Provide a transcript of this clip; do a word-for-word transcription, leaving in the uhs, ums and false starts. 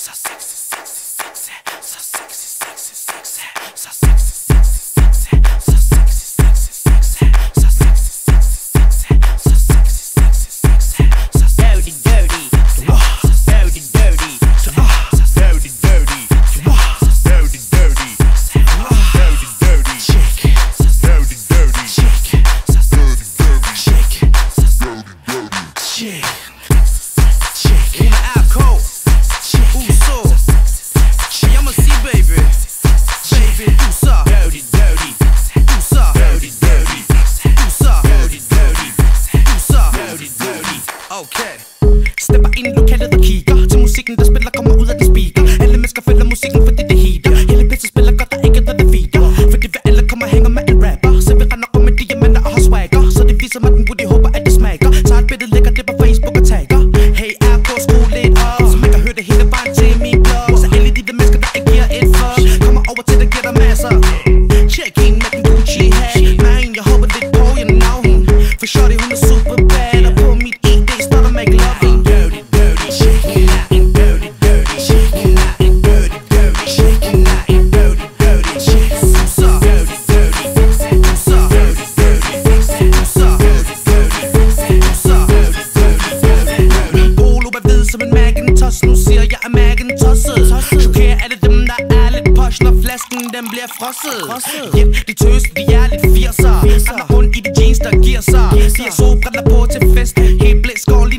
Okay. Stepper ind i lokalet og kigger til musikken, der spiller, kommer ud af den speaker. Alle mennesker følger musikken, fordi det heater. Hele pisse spiller godt, der ikke er der, det feeder. Fordi vi alle kommer og hænger med en rapper. Så vi render om med diamanter og har swagger. Så det viser mig den woody, håber at det smager. Så et billede lægger det på Facebook og tagger. Hey, er på skru lidt op, så man kan høre det hele vejen til min blog. Så alle de der mennesker, der ikke giver et fuck, kommer over til, der giver dig masser. Check in med den Gucci hat. Man, jeg håber lidt på, jeg know hun. For shorty, hun er super bad. Og på mit I D står der make love. Dirty, dirty, shaking that and dirty, dirty, shaking that and dirty, dirty, shaking that and dirty, dirty, shaking so dirty, dirty, so dirty, dirty, so dirty, dirty, so dirty, dirty. Min polo er hvid som en Macintosh. Nu siger jeg er Macintosset. Chokerer alle dem, der er lidt posh, når flasken den bliver frosset. Yep, de tøs, de er lidt firser. Andre rundt i de jeans, der giver sig. De har solbriller på til fest. Helt blæst skål